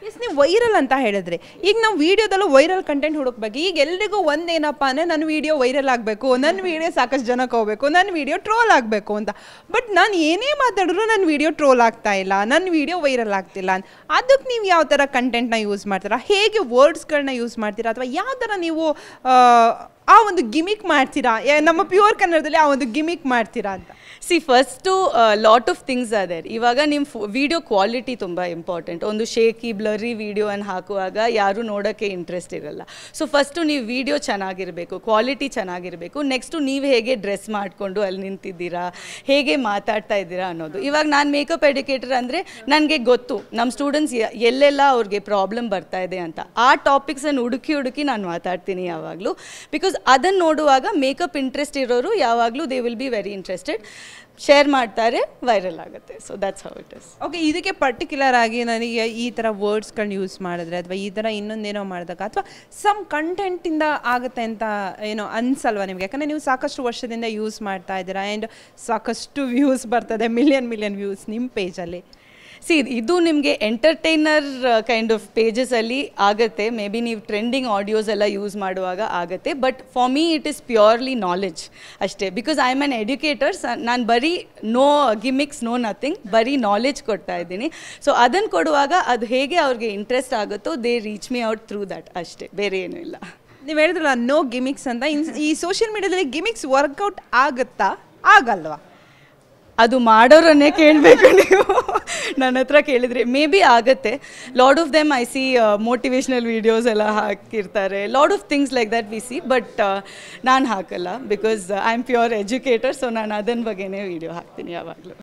S ನೀವು viral ಅಂತ ಹೇಳಿದ್ರಿ. ಈಗ ನಾವು ವೀಡಿಯೋದಲ್ಲೂ ವೈರಲ್ ಕಂಟೆಂಟ್ ಹುಡುಕ್ಬೇಕು. ಈಗ ಎಲ್ರಿಗೂ ಒಂದೇನಪ್ಪ ಅಂದರೆ ನನ್ನ ವೀಡಿಯೋ ವೈರಲ್ ಆಗಬೇಕು, ನನ್ನ ವೀಡಿಯೋ ಸಾಕಷ್ಟು ಜನಕ್ಕೆ ಹೋಗಬೇಕು, ನನ್ನ ವೀಡಿಯೋ ಟ್ರೋಲ್ ಆಗಬೇಕು ಅಂತ. ಬಟ್ ನಾನು ಏನೇ ಮಾತಾಡಿದ್ರು ನನ್ನ ವೀಡಿಯೋ ಟ್ರೋಲ್ ಆಗ್ತಾ ಇಲ್ಲ, ನನ್ನ ವೀಡಿಯೋ ವೈರಲ್ ಆಗ್ತಿಲ್ಲ. ಅದಕ್ಕೆ ನೀವು ಯಾವ ಥರ ಕಂಟೆಂಟ್ನ ಯೂಸ್ ಮಾಡ್ತೀರಾ, ಹೇಗೆ ವರ್ಡ್ಸ್ಗಳನ್ನ ಯೂಸ್ ಮಾಡ್ತೀರಾ, ಅಥವಾ ಯಾವ ಥರ ನೀವು ಆ ಒಂದು ಗಿಮಿಕ್ ಮಾಡ್ತೀರಾ, ನಮ್ಮ ಪ್ಯೂರ್ ಕನ್ನಡದಲ್ಲಿ ಆ ಒಂದು ಗಿಮಿಕ್ ಮಾಡ್ತೀರಾ ಅಂತ? See first lot of things other. ಇವಾಗ ನಿಮ್ಮ ವಿಡಿಯೋ ಕ್ವಾಲಿಟಿ ತುಂಬ ಇಂಪಾರ್ಟೆಂಟ್. ಒಂದು ಶೇಕಿ ಬ್ಲರಿ ವಿಡಿಯೋನ ಹಾಕುವಾಗ ಯಾರೂ ನೋಡೋಕ್ಕೆ ಇಂಟ್ರೆಸ್ಟ್ ಇರಲ್ಲ. ಸೊ ಫಸ್ಟು ನೀವು ವಿಡಿಯೋ ಚೆನ್ನಾಗಿರಬೇಕು, ಕ್ವಾಲಿಟಿ ಚೆನ್ನಾಗಿರಬೇಕು. ನೆಕ್ಸ್ಟು ನೀವು ಹೇಗೆ ಡ್ರೆಸ್ ಮಾಡಿಕೊಂಡು ಅಲ್ಲಿ ನಿಂತಿದ್ದೀರಾ, ಹೇಗೆ ಮಾತಾಡ್ತಾ ಇದ್ದೀರಾ ಅನ್ನೋದು. ಇವಾಗ ನಾನು ಮೇಕಪ್ ಎಡ್ಯುಕೇಟರ್ ಅಂದರೆ ನನಗೆ ಗೊತ್ತು ನಮ್ಮ ಸ್ಟೂಡೆಂಟ್ಸ್ ಎಲ್ಲೆಲ್ಲ ಅವ್ರಿಗೆ ಪ್ರಾಬ್ಲಮ್ ಬರ್ತಾ ಇದೆ ಅಂತ. ಆ ಟಾಪಿಕ್ಸನ್ನು ಹುಡುಕಿ ನಾನು ಮಾತಾಡ್ತೀನಿ ಯಾವಾಗಲೂ. ಬಿಕಾಸ್ ಅದನ್ನು ನೋಡುವಾಗ ಮೇಕಪ್ ಇಂಟ್ರೆಸ್ಟ್ ಇರೋರು ಯಾವಾಗಲೂ they will be very interested, share ಮಾಡ್ತಾರೆ, ವೈರಲ್ ಆಗುತ್ತೆ. So that's how it is. Okay, ಇದಕ್ಕೆ ಪರ್ಟಿಕ್ಯುಲರ್ ಆಗಿ ನನಗೆ ಈ ಥರ ವರ್ಡ್ಸ್ಗಳನ್ನ ಯೂಸ್ ಮಾಡಿದ್ರೆ ಅಥವಾ ಈ ಥರ ಇನ್ನೊಂದೇನೋ ಮಾಡಿದಾಗ ಅಥವಾ ಸಮ್ ಕಂಟೆಂಟಿಂದ ಆಗುತ್ತೆ ಅಂತ ಏನೋ ಅನ್ಸಲ್ವಾ ನಿಮಗೆ? ಯಾಕಂದರೆ ನೀವು ಸಾಕಷ್ಟು ವರ್ಷದಿಂದ ಯೂಸ್ ಮಾಡ್ತಾ ಇದ್ದೀರಾ ಆ್ಯಂಡ್ ಸಾಕಷ್ಟು ವ್ಯೂಸ್ ಬರ್ತದೆ, ಮಿಲಿಯನ್ ವ್ಯೂಸ್ ನಿಮ್ಮ ಪೇಜಲ್ಲಿ. ಇದು ನಿಮಗೆ ಎಂಟರ್ಟೈನರ್ ಕೈಂಡ್ ಆಫ್ ಪೇಜಸಲ್ಲಿ ಆಗುತ್ತೆ. ಮೇ ಬಿ ನೀವು ಟ್ರೆಂಡಿಂಗ್ ಆಡಿಯೋಸ್ ಎಲ್ಲ ಯೂಸ್ ಮಾಡುವಾಗ ಆಗುತ್ತೆ. But for me it is purely knowledge ಅಷ್ಟೇ. Because I am an educators. ನಾನು ಬರೀ ನೋ ಗಿಮಿಕ್ಸ್, ನೋ ನಥಿಂಗ್, ಬರೀ ನಾಲೆಜ್ ಕೊಡ್ತಾ ಇದ್ದೀನಿ. ಸೊ ಅದನ್ನು ಕೊಡುವಾಗ ಅದು ಹೇಗೆ ಅವ್ರಿಗೆ ಇಂಟ್ರೆಸ್ಟ್ ಆಗುತ್ತೋ they reach me out through that ಅಷ್ಟೇ, ಬೇರೆ ಏನೂ ಇಲ್ಲ. ನೀವು ಹೇಳಿದ್ರಲ್ಲ ನೋ ಗಿಮಿಕ್ಸ್ ಅಂತ, ಈ ಸೋಷಿಯಲ್ ಮೀಡಿಯಾದಲ್ಲಿ ಗಿಮಿಕ್ಸ್ ವರ್ಕೌಟ್ ಆಗುತ್ತಾ, ಆಗಲ್ವಾ? ಅದು ಮಾಡೋರನ್ನೇ ಕೇಳಬೇಕು ನೀವು. ನನ್ನ ಹತ್ರ ಕೇಳಿದರೆ ಮೇ ಬಿ ಆಗುತ್ತೆ. Lot of them I see motivational videos ಎಲ್ಲ ಹಾಕಿರ್ತಾರೆ, lot of things like that we see. But ನಾನು ಹಾಕಲ್ಲ, because I am pure educator. So ನಾನು ಅದನ್ನ ಬಗ್ಗೆನೇ ವೀಡಿಯೋ ಹಾಕ್ತೀನಿ ಯಾವಾಗಲೂ.